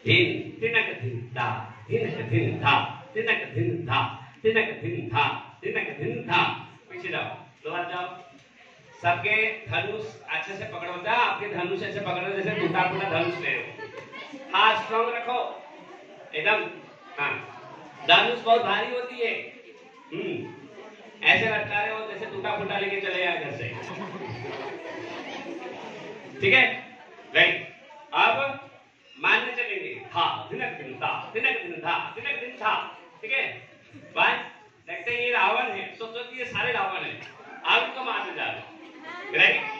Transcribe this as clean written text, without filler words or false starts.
धिन तिनक धिन धा तिनक धिन धा तिनक धिन धा तिनक धिन धा तिनक धिन धा। पीछे जाओ, दो हाथ जाओ, सबके धनुष अच्छे से पकड़ो। जा आपके धनुष ऐसे पकड़ो जैसे टूटा फूटा धनुष ले रहे। हाथ स्ट्रॉन्ग रखो एकदम। हाँ, धनुष बहुत भारी होती है। ऐसे लटका रहे हो जैसे टूटा फूटा लेके चले आए घर से। ठीक है, राइट। अब मानने चलेंगे। धा तिनक धिन धा तिनक धिन धा तिनक धिन धा। ठीक है, बात देखते हैं। ये रावण है, सोचो कि ये सारे रावण है, आप इनको मारने जा रहे हो, राइट।